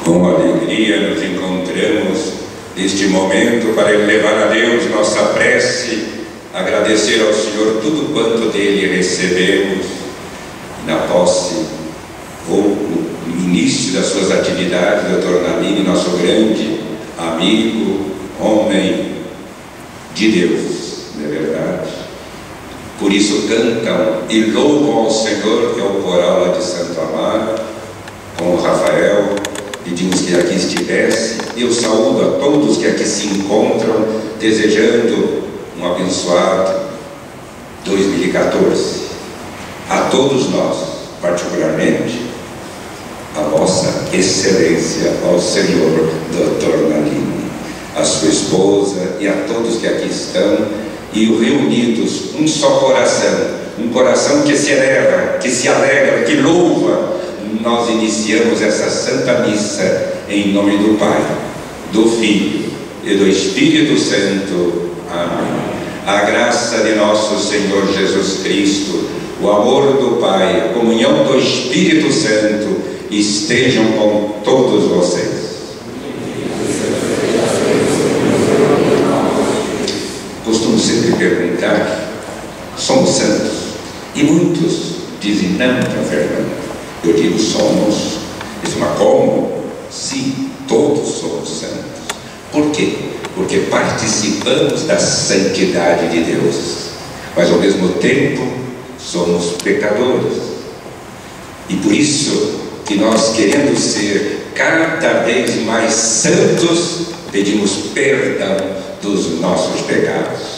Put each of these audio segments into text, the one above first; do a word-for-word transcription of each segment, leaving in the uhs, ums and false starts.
Com alegria nos encontramos neste momento para elevar a Deus nossa prece, agradecer ao Senhor tudo quanto dele recebemos. Na posse ou no início das suas atividades, doutor Nalini, nosso grande amigo, homem de Deus, não é verdade? Por isso cantam e louvam ao Senhor, que é o coral lá de Santo Amaro, com o Rafael. Pedimos que aqui estivesse. Eu saúdo a todos que aqui se encontram, desejando um abençoado dois mil e quatorze. A todos nós, particularmente, a vossa excelência, ao senhor doutor Nalini, a sua esposa e a todos que aqui estão, e reunidos, um só coração, um coração que se eleva, que se alegra, que louva. Nós iniciamos essa Santa Missa em nome do Pai, do Filho e do Espírito Santo. Amém. A graça de nosso Senhor Jesus Cristo, o amor do Pai, a comunhão do Espírito Santo estejam com todos vocês. Costumo sempre perguntar: somos santos? E muitos dizem: não, Fernando. Eu digo: somos. Isso, mas como? Sim, todos somos santos. Por quê? Porque participamos da santidade de Deus, mas ao mesmo tempo somos pecadores. E por isso que nós, querendo ser cada vez mais santos, pedimos perdão dos nossos pecados.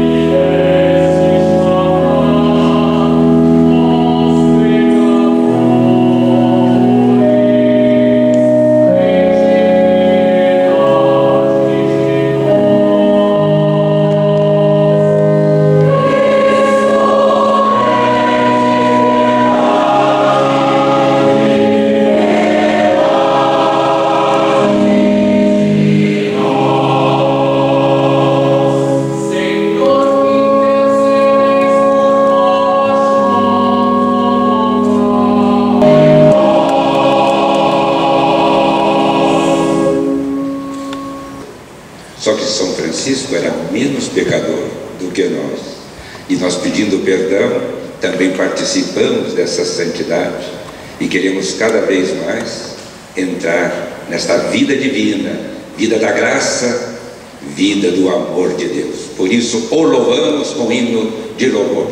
Só que São Francisco era menos pecador do que nós. E nós, pedindo perdão, também participamos dessa santidade e queremos cada vez mais entrar nesta vida divina, vida da graça, vida do amor de Deus. Por isso, o louvamos com hino de louvor.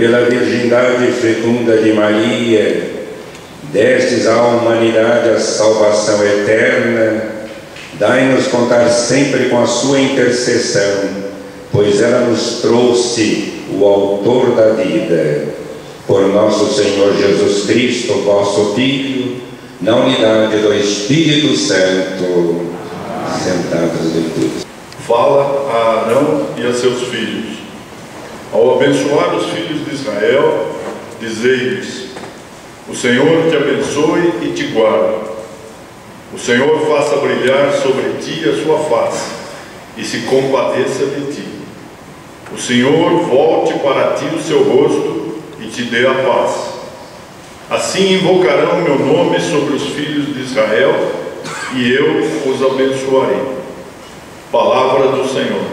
pela virgindade fecunda de Maria, destes à humanidade a salvação eterna, dai-nos contar sempre com a sua intercessão, pois ela nos trouxe o autor da vida. Por nosso Senhor Jesus Cristo, vosso Filho, na unidade do Espírito Santo. Sentados em tudo. Fala a Arão e a seus filhos. Ao abençoar os filhos de Israel, dizei-lhes: o Senhor te abençoe e te guarde. O Senhor faça brilhar sobre ti a sua face e se compadeça de ti. O Senhor volte para ti o seu rosto e te dê a paz. Assim invocarão meu nome sobre os filhos de Israel e eu os abençoarei. Palavra do Senhor.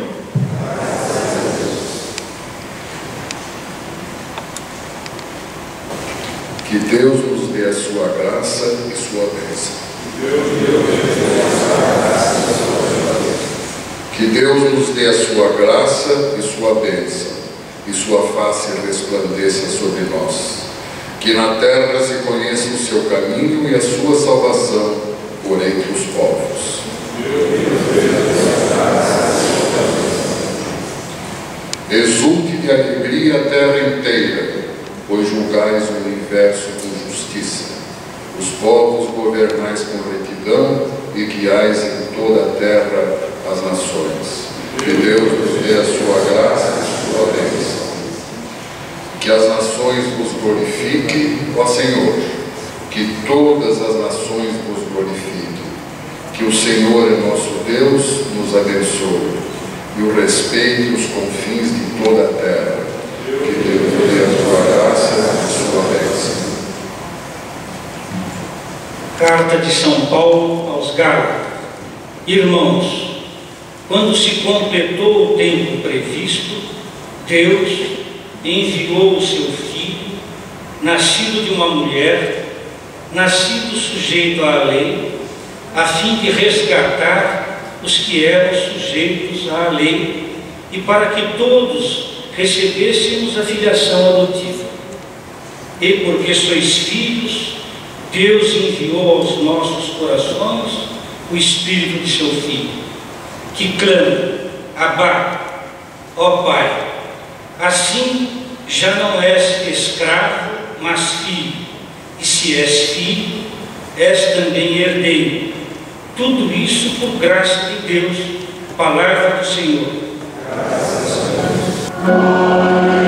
Que Deus nos dê a sua graça e sua bênção. Que Deus nos dê a sua graça e sua bênção, e sua face resplandeça sobre nós. Que na terra se conheça o seu caminho e a sua salvação por entre os povos. Exulte de alegria a terra inteira, pois julgais o universo com justiça. Os povos governais com retidão e guiais em toda a terra as nações. Que Deus nos dê a sua graça e sua bênção. Que as nações vos glorifiquem, ó Senhor. Que todas as nações vos glorifiquem. Que o Senhor é nosso Deus nos abençoe e o respeite os confins de toda a terra. Que Deus nos dê a sua graça e sua bênção. Carta de São Paulo aos Gálatas. Irmãos, quando se completou o tempo previsto, Deus enviou o seu Filho, nascido de uma mulher, nascido sujeito à lei, a fim de resgatar os que eram sujeitos à lei e para que todos recebêssemos a filiação adotiva. E porque sois filhos, Deus enviou aos nossos corações o Espírito de seu Filho, que clama: Abá, ó Pai. Assim já não és escravo, mas filho, e se és filho, és também herdeiro. Tudo isso por graça de Deus. Palavra do Senhor. Graças a Deus.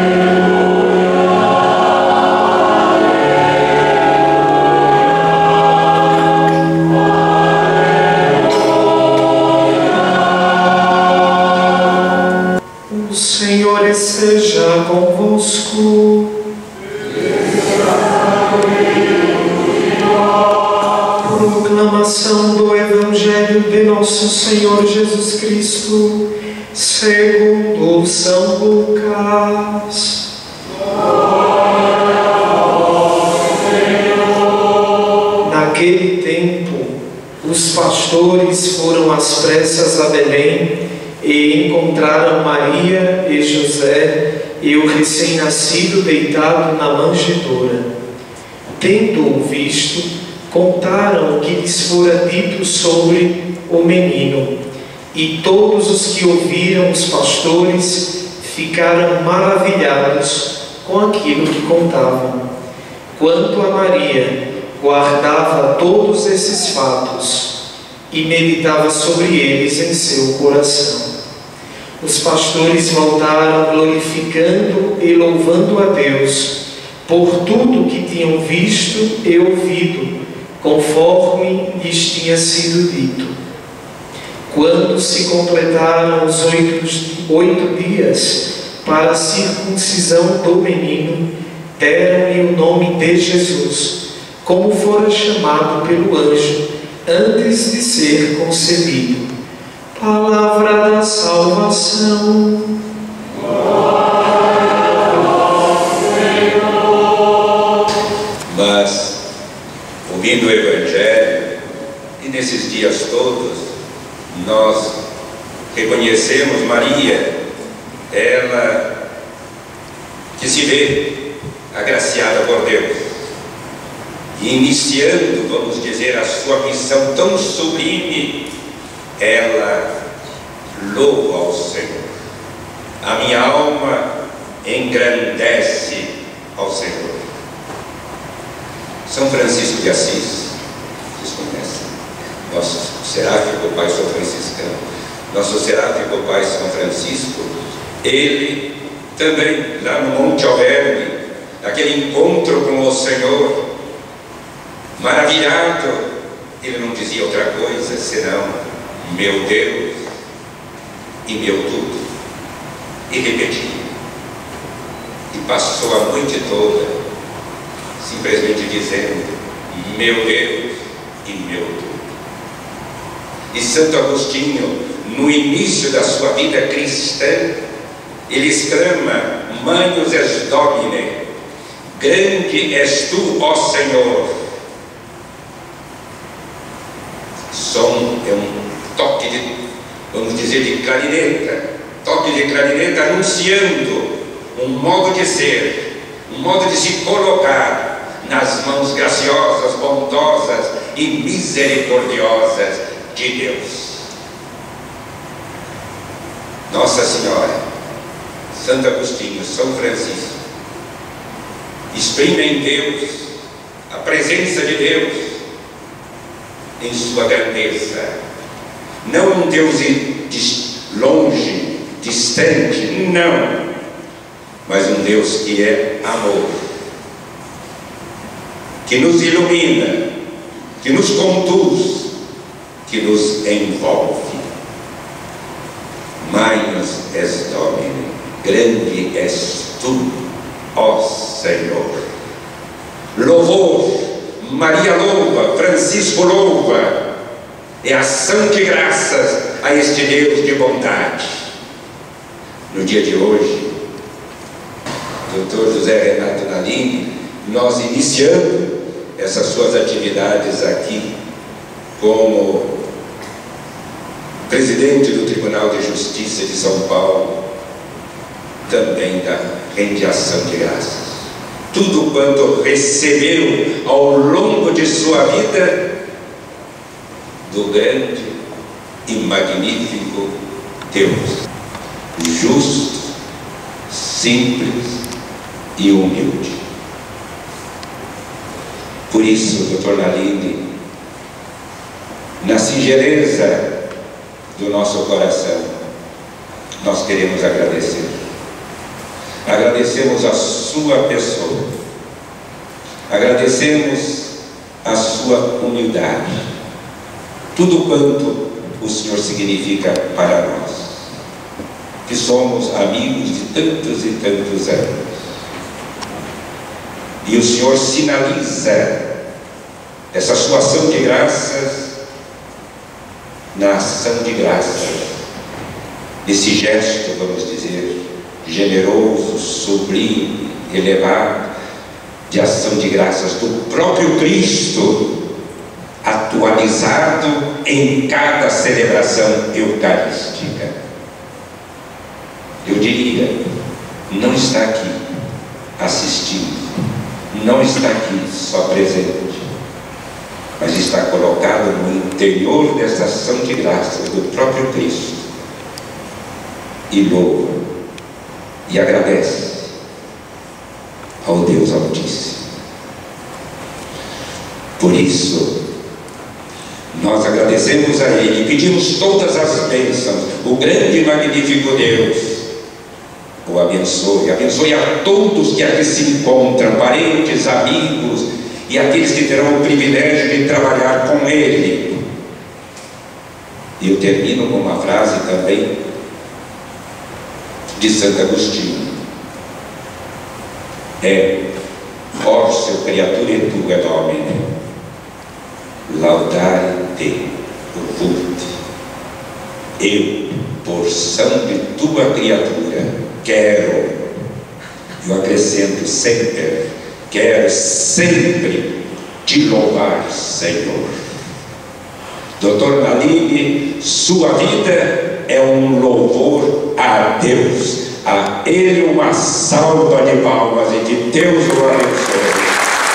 Seja convosco. Proclamação do Evangelho de nosso Senhor Jesus Cristo, segundo São Lucas. Naquele tempo, os pastores foram às pressas a Belém e encontraram Maria e José e o recém-nascido deitado na manjedoura. Tendo-o visto, contaram o que lhes fora dito sobre o menino. E todos os que ouviram os pastores ficaram maravilhados com aquilo que contavam. Quanto a Maria, guardava todos esses fatos e meditava sobre eles em seu coração. Os pastores voltaram glorificando e louvando a Deus por tudo que tinham visto e ouvido, conforme lhes tinha sido dito. Quando se completaram os oito, oito dias para a circuncisão do menino, deram-lhe o nome de Jesus, como fora chamado pelo anjo antes de ser concebido. Palavra da salvação. Glória ao Senhor. Mas, ouvindo o Evangelho, e nesses dias todos, nós reconhecemos Maria, ela que se vê agraciada por Deus, e iniciando, vamos dizer, a sua missão tão sublime, ela louva ao Senhor. A minha alma engrandece ao Senhor. São Francisco de Assis, vocês conhecem, nosso seráfico pai São Franciscano, nosso seráfico pai São Francisco, ele também, lá no Monte Alverne, aquele encontro com o Senhor, maravilhado, ele não dizia outra coisa senão meu Deus e meu tudo, e repetia, e passou a noite toda simplesmente dizendo meu Deus e meu tudo. E Santo Agostinho, no início da sua vida cristã, ele exclama: Magnus est Domine, grande és tu, ó Senhor. Som é um toque de, vamos dizer, de clarineta, toque de clarineta anunciando um modo de ser, um modo de se colocar nas mãos graciosas, bondosas e misericordiosas de Deus. Nossa Senhora, Santo Agostinho, São Francisco, exprime em Deus a presença de Deus em sua grandeza, não um Deus longe, distante, não, mas um Deus que é amor, que nos ilumina, que nos conduz, que nos envolve. Magnus est Domine, grande és tu, ó Senhor. Louvor, Maria louva, Francisco louva, é ação de graças a este Deus de bondade. No dia de hoje, doutor José Renato Nalini, nós iniciando essas suas atividades aqui como presidente do Tribunal de Justiça de São Paulo, também da rendição de graças. Tudo quanto recebeu ao longo de sua vida do grande e magnífico Deus, justo, simples e humilde. Por isso, doutor Nalini, na singeleza do nosso coração, nós queremos agradecer. Agradecemos a sua pessoa, agradecemos a sua humildade, tudo quanto o Senhor significa para nós, que somos amigos de tantos e tantos anos. E o Senhor sinaliza essa sua ação de graças na ação de graças, esse gesto, vamos dizer, generoso, sublime, elevado, de ação de graças do próprio Cristo, atualizado em cada celebração eucarística. Eu diria, não está aqui assistindo, não está aqui só presente, mas está colocado no interior dessa ação de graças do próprio Cristo, e louva e agradece ao Deus Altíssimo. Por isso, nós agradecemos a Ele e pedimos todas as bênçãos. O grande e magnífico Deus o abençoe, abençoe a todos que aqui se encontram, parentes, amigos e aqueles que terão o privilégio de trabalhar com Ele. E eu termino com uma frase também de Santo Agostinho: é força criatura tua domine, laudare te vult. Eu, porção de tua criatura, quero, eu acrescento sempre, quero sempre te louvar, Senhor. doutor Nalini, sua vida é um louvor a Deus, a Ele uma salva de palmas e que Deus o abençoe.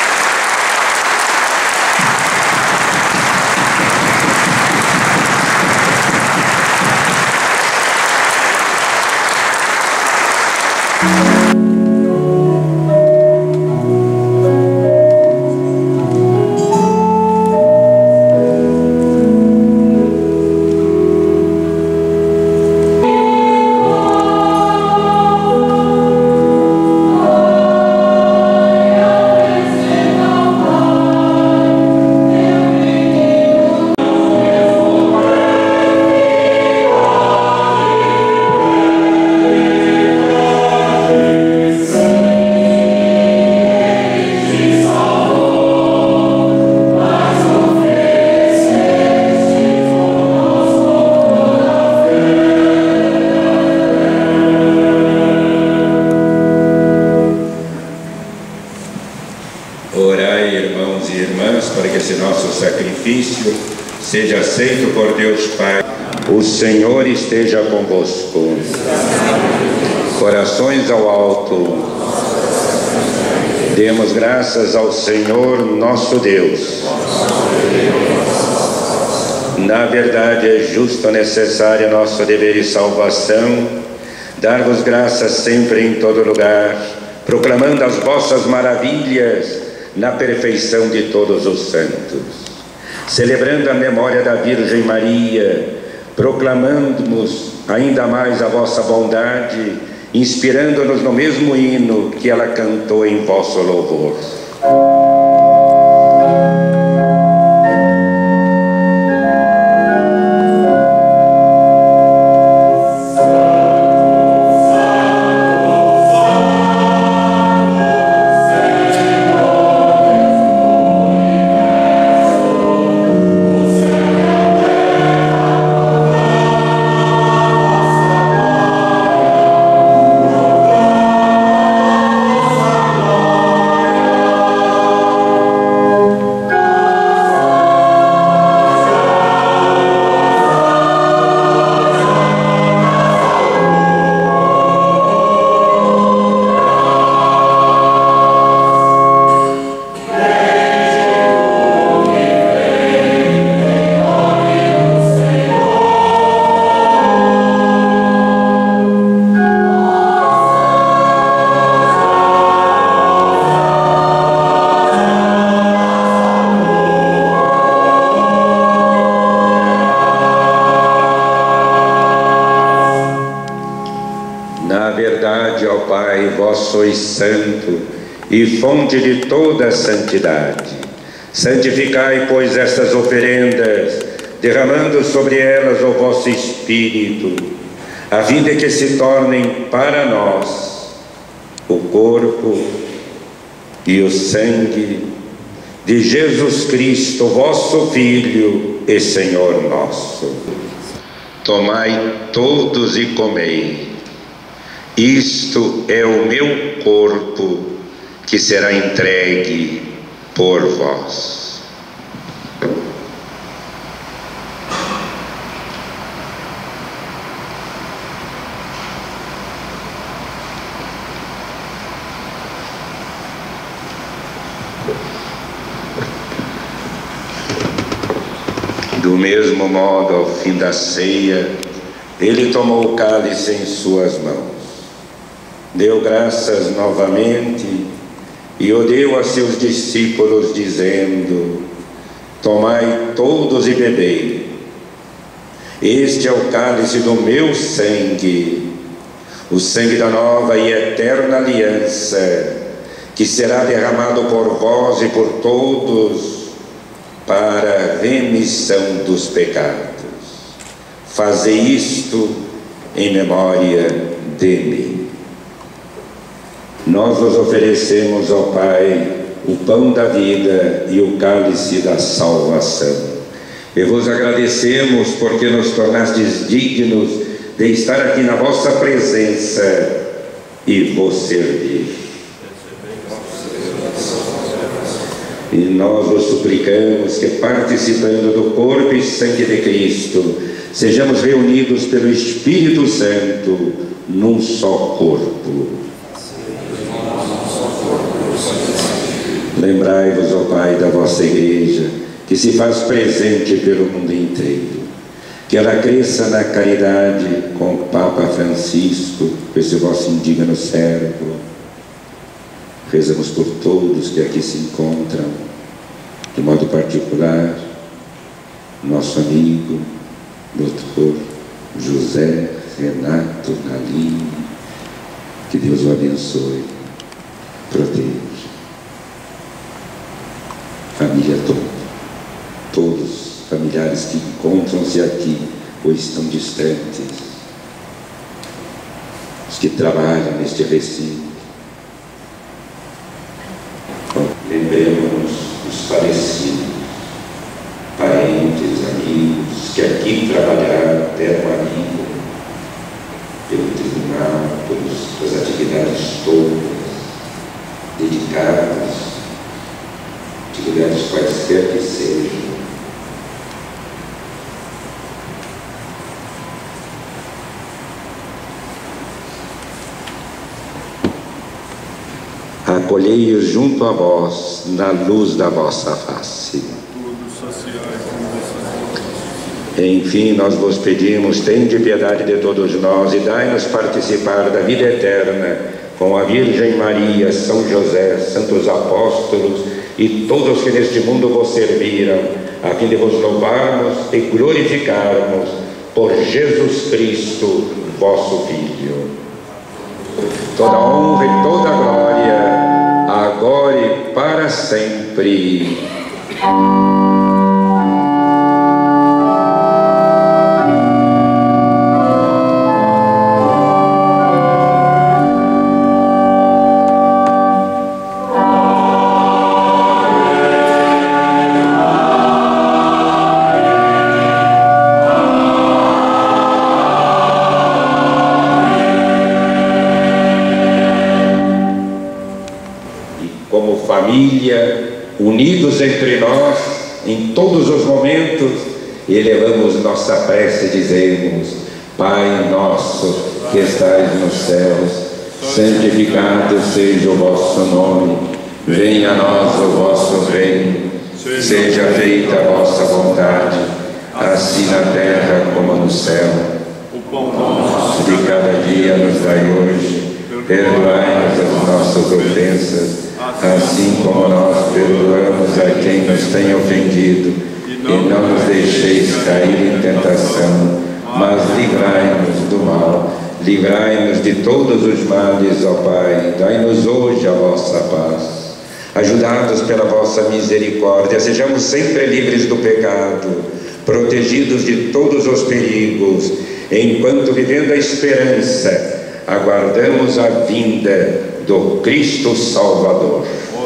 Seja aceito por Deus Pai. O Senhor esteja convosco. Corações ao alto. Demos graças ao Senhor nosso Deus. Na verdade é justo, necessário, nosso dever e salvação, dar-vos graças sempre em todo lugar, proclamando as vossas maravilhas na perfeição de todos os santos. Celebrando a memória da Virgem Maria, proclamando-nos ainda mais a vossa bondade, inspirando-nos no mesmo hino que ela cantou em vosso louvor. Sois santo e fonte de toda a santidade. Santificai, pois, estas oferendas, derramando sobre elas o vosso Espírito, a fim de que se tornem para nós o corpo e o sangue de Jesus Cristo, vosso Filho e Senhor nosso. Tomai todos e comei. Isto é o meu corpo, que será entregue por vós. Do mesmo modo, ao fim da ceia, ele tomou o cálice em suas mãos, deu graças novamente e o deu a seus discípulos, dizendo: tomai todos e bebei. Este é o cálice do meu sangue, o sangue da nova e eterna aliança, que será derramado por vós e por todos para a remissão dos pecados. Fazei isto em memória de mim. Nós vos oferecemos, ó Pai, o pão da vida e o cálice da salvação. E vos agradecemos porque nos tornastes dignos de estar aqui na vossa presença e vos servir. E nós vos suplicamos que, participando do corpo e sangue de Cristo, sejamos reunidos pelo Espírito Santo num só corpo. Lembrai-vos, ó Pai, da vossa Igreja, que se faz presente pelo mundo inteiro. Que ela cresça na caridade com o Papa Francisco, esse vosso indigno servo. Rezamos por todos que aqui se encontram, de modo particular, nosso amigo, doutor José Renato Nalim. Que Deus o abençoe, proteja. Família toda, todos familiares que encontram-se aqui ou estão distantes, os que trabalham neste recinto. Lembremos os falecidos, parentes, amigos que aqui trabalharam, deram a vida pelo tribunal, pelas atividades todas, dedicadas, atividades quaisquer que sejam. Acolhei-os junto a vós, na luz da vossa face. Enfim, nós vos pedimos, tende piedade de todos nós e dai-nos participar da vida eterna com a Virgem Maria, São José, santos apóstolos e todos que neste mundo vos serviram, a fim de vos louvarmos e glorificarmos por Jesus Cristo, vosso Filho. Toda honra e toda glória, agora e para sempre. Família, unidos entre nós em todos os momentos, elevamos nossa prece e dizemos: Pai nosso que estais nos céus, santificado seja o vosso nome, venha a nós o vosso reino, seja feita a vossa vontade, assim na terra como no céu. O pão nosso de cada dia nos dai hoje, perdoai-nos as nossas ofensas, assim como nós perdoamos a quem nos tem ofendido, e não nos deixeis cair em tentação, mas livrai-nos do mal. Livrai-nos de todos os males, ó Pai, dai-nos hoje a vossa paz. Ajudados pela vossa misericórdia, sejamos sempre livres do pecado, protegidos de todos os perigos, enquanto, vivendo a esperança, aguardamos a vinda do Cristo Salvador.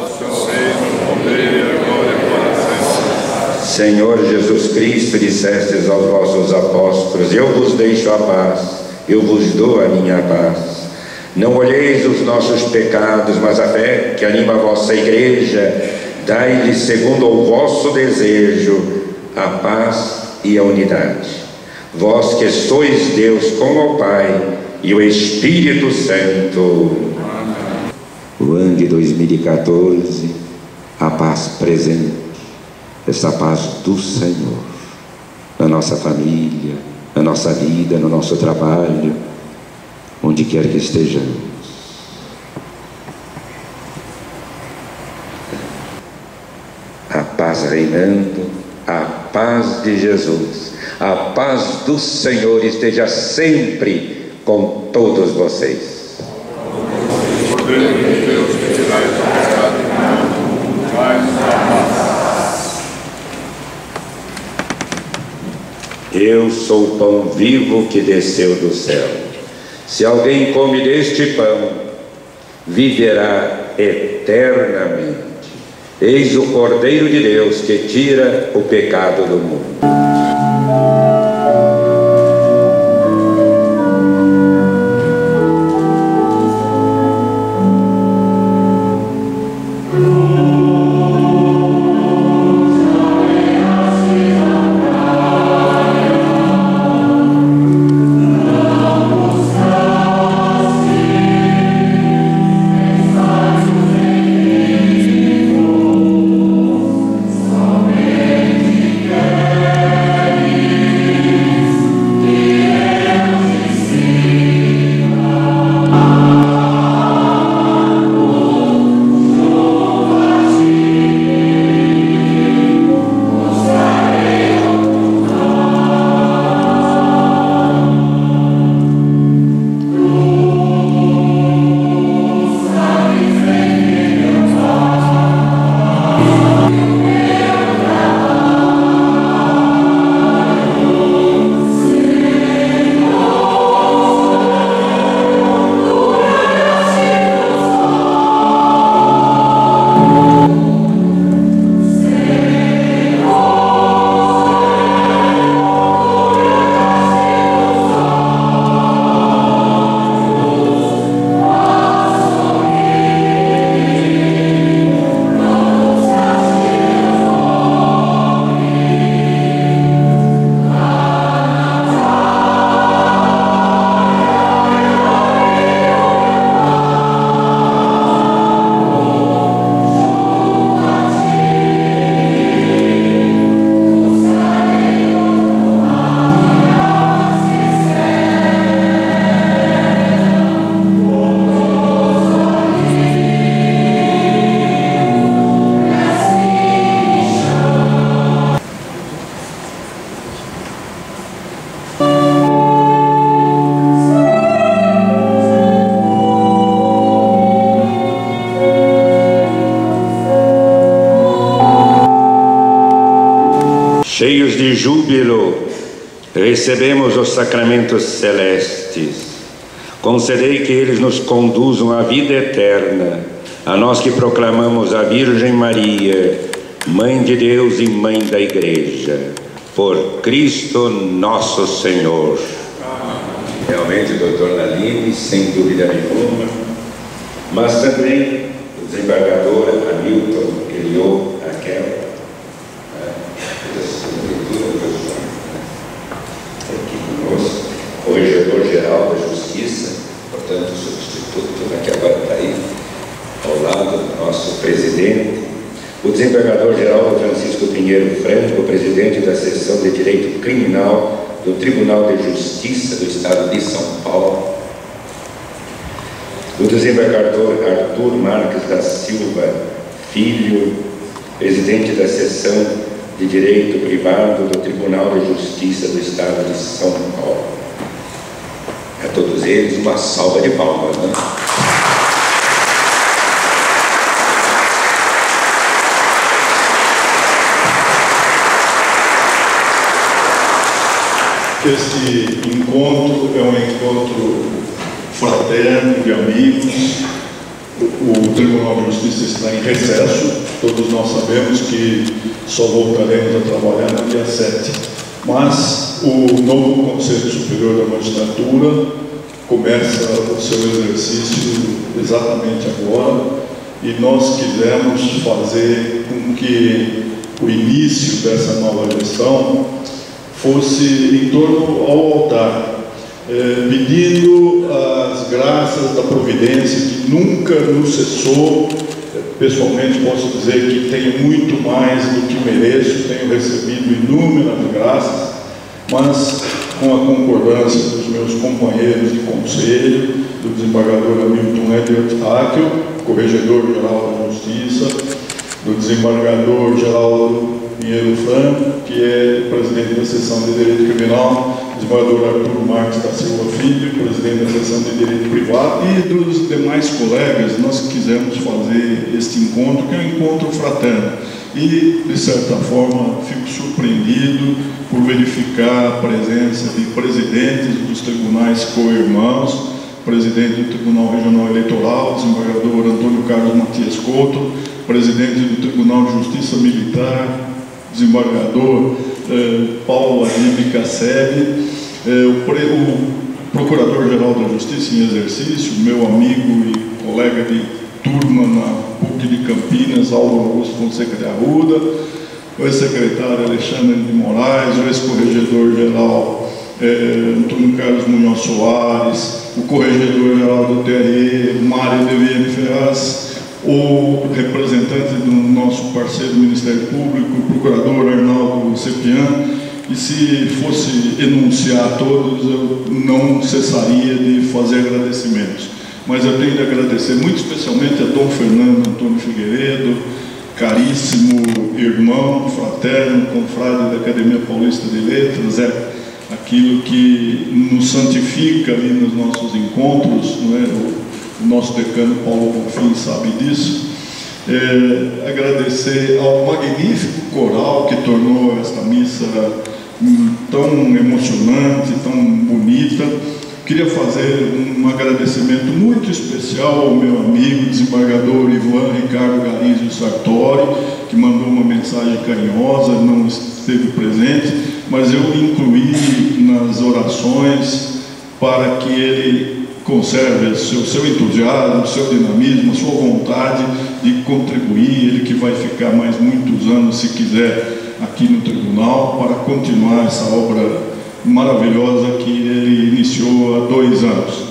Senhor Jesus Cristo, dissestes aos vossos apóstolos: eu vos deixo a paz, eu vos dou a minha paz. Não olheis os nossos pecados, mas a fé que anima a vossa Igreja. Dai-lhe, segundo o vosso desejo, a paz e a unidade. Vós que sois Deus com o Pai e o Espírito Santo. O ano de dois mil e quatorze, a paz presente, essa paz do Senhor, na nossa família, na nossa vida, no nosso trabalho, onde quer que estejamos. A paz reinando, a paz de Jesus, a paz do Senhor esteja sempre com todos vocês. Eu sou o pão vivo que desceu do céu. Se alguém come deste pão, viverá eternamente. Eis o Cordeiro de Deus que tira o pecado do mundo. Vamos Cheios de júbilo, recebemos os sacramentos celestes. Concedei que eles nos conduzam à vida eterna, a nós que proclamamos a Virgem Maria, Mãe de Deus e Mãe da Igreja, por Cristo nosso Senhor. Amém. Realmente, doutor Naline, sem dúvida nenhuma, mas também o desembargador Hamilton Eliô Raquel, corregedor-geral da Justiça, portanto, o substituto, né, que agora está aí, ao lado do nosso presidente, o desembargador-geral Francisco Pinheiro Franco, presidente da Seção de Direito Criminal do Tribunal de Justiça do Estado de São Paulo, o desembargador Arthur Marques da Silva Filho, presidente da Seção de Direito Privado do Tribunal de Justiça do Estado de São Paulo. A todos eles, uma salva de palmas, né? Este encontro é um encontro fraterno de amigos. O Tribunal de Justiça está em recesso. Todos nós sabemos que só voltaremos a trabalhar no dia sete. Mas o novo Conselho Superior da Magistratura começa o seu exercício exatamente agora, e nós quisemos fazer com que o início dessa nova gestão fosse em torno ao altar, eh, pedindo as graças da providência que nunca nos cessou. Pessoalmente posso dizer que tenho muito mais do que mereço, tenho recebido inúmeras graças, mas com a concordância dos meus companheiros de conselho, do desembargador Hamilton Eliô Raquel, corregedor-geral da Justiça, do desembargador Geraldo Pinheiro Franco, que é presidente da Seção de Direito Criminal, desembargador Arthur Marques da Silva Filho, presidente da Seção de Direito Privado, e dos demais colegas. Nós quisemos fazer este encontro, que é um encontro fraterno. E, de certa forma, fico surpreendido por verificar a presença de presidentes dos tribunais co-irmãos, presidente do Tribunal Regional Eleitoral, desembargador Antônio Carlos Matias Couto, presidente do Tribunal de Justiça Militar, desembargador eh, Paulo Adib Casseb, eh, o, pre, o Procurador-Geral da Justiça em exercício, meu amigo e colega de turma na P U C de Campinas, Álvaro Augusto Fonseca de Arruda, o ex-secretário Alexandre de Moraes, o ex-corregedor-geral eh, Antônio Carlos Munhoz Soares, o corregedor-geral do T R E, Mário de Vienne Ferraz, o representante do nosso parceiro do Ministério Público, o procurador Arnaldo Sepian, e se fosse enunciar todos, eu não cessaria de fazer agradecimentos. Mas eu tenho de agradecer muito especialmente a Dom Fernando Antônio Figueiredo, caríssimo irmão, fraterno, confrade da Academia Paulista de Letras, é aquilo que nos santifica ali nos nossos encontros, não é? O, O nosso decano Paulo Bonfim sabe disso. É, agradecer ao magnífico coral que tornou esta missa tão emocionante, tão bonita. Queria fazer um agradecimento muito especial ao meu amigo desembargador Ivan Ricardo Garizio Sartori, que mandou uma mensagem carinhosa, não esteve presente, mas eu incluí nas orações para que ele conserve o seu, seu entusiasmo, o seu dinamismo, a sua vontade de contribuir, ele que vai ficar mais muitos anos, se quiser, aqui no tribunal, para continuar essa obra maravilhosa que ele iniciou há dois anos.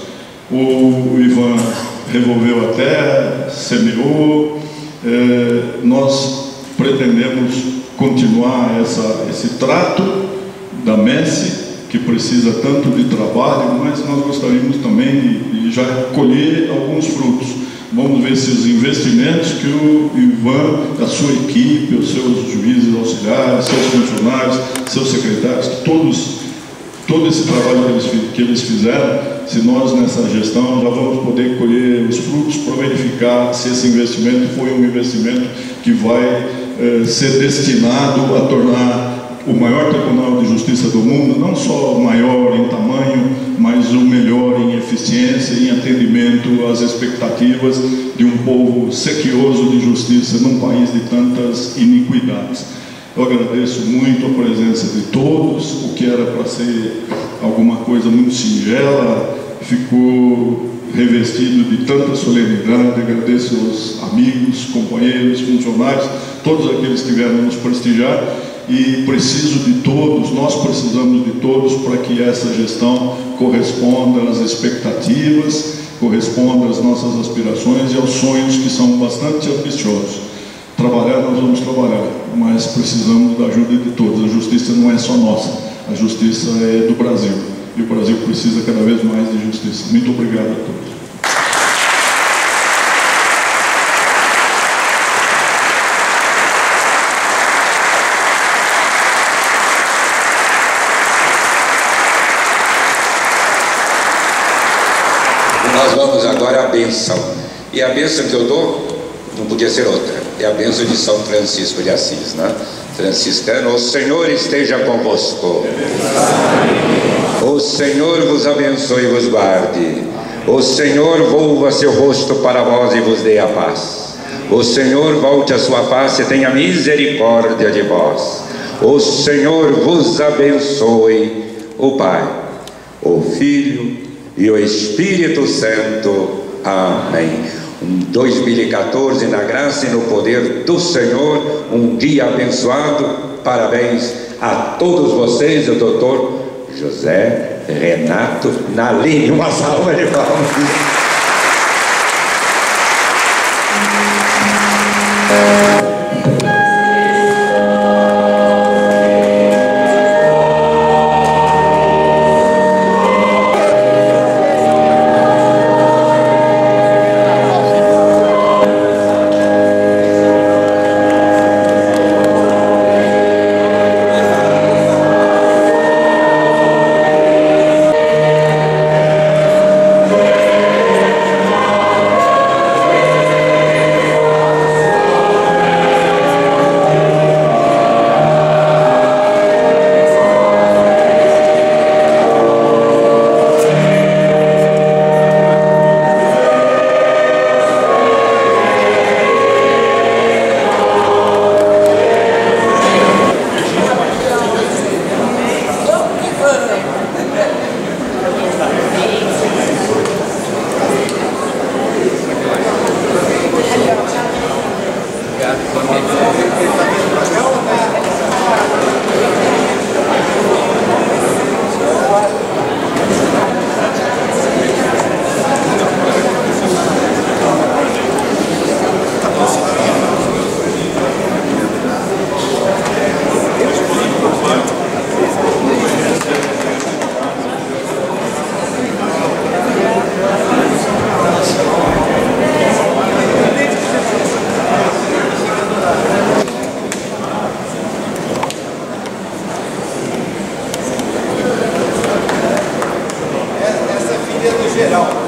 O Ivan revolveu a terra, semeou, eh, nós pretendemos continuar essa, esse trato da Messe, que precisa tanto de trabalho, mas nós gostaríamos também de, de já colher alguns frutos. Vamos ver se os investimentos que o Ivan, a sua equipe, os seus juízes auxiliares, seus funcionários, seus secretários, que todos, todo esse trabalho que eles, que eles fizeram, se nós nessa gestão já vamos poder colher os frutos para verificar se esse investimento foi um investimento que vai eh, ser destinado a tornar o maior Tribunal de Justiça do mundo, não só o maior em tamanho, mas o melhor em eficiência e em atendimento às expectativas de um povo sequioso de justiça num país de tantas iniquidades. Eu agradeço muito a presença de todos. O que era para ser alguma coisa muito singela ficou revestido de tanta solenidade. Agradeço aos amigos, companheiros, funcionários, todos aqueles que vieram nos prestigiar, e preciso de todos, nós precisamos de todos para que essa gestão corresponda às expectativas, corresponda às nossas aspirações e aos sonhos que são bastante ambiciosos. Trabalhar, nós vamos trabalhar, mas precisamos da ajuda de todos. A justiça não é só nossa, a justiça é do Brasil, e o Brasil precisa cada vez mais de justiça. Muito obrigado a todos. Nós vamos agora à bênção. E a bênção que eu dou não podia ser outra. É a bênção de São Francisco de Assis, né? Franciscano: o Senhor esteja convosco. O Senhor vos abençoe e vos guarde. O Senhor volva seu rosto para vós e vos dê a paz. O Senhor volte a sua face e tenha misericórdia de vós. O Senhor vos abençoe, o Pai, o Filho e o Espírito Santo. Amém. Um dois mil e quatorze, na graça e no poder do Senhor, um dia abençoado. Parabéns a todos vocês, o doutor José Renato Nalini. Uma salva de palmas. Geral.